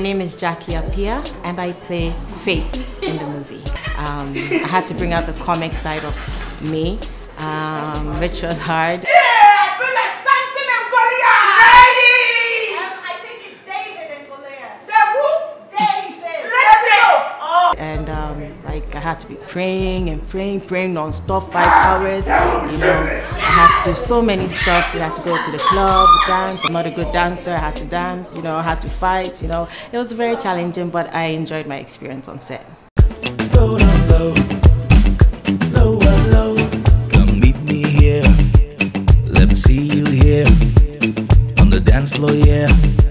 name is Appiah, and I play Faith in the movie. I had to bring out the comic side of me, which was hard. And like I had to be praying non-stop 5 hours. You know, I had to do so many stuff. We had to go to the club, dance. I'm not a good dancer. I had to dance. You know, I had to fight. You know, it was very challenging, but I enjoyed my experience on set. Low, low, low, low. Come meet me here. Let me see you here on the dance floor, yeah.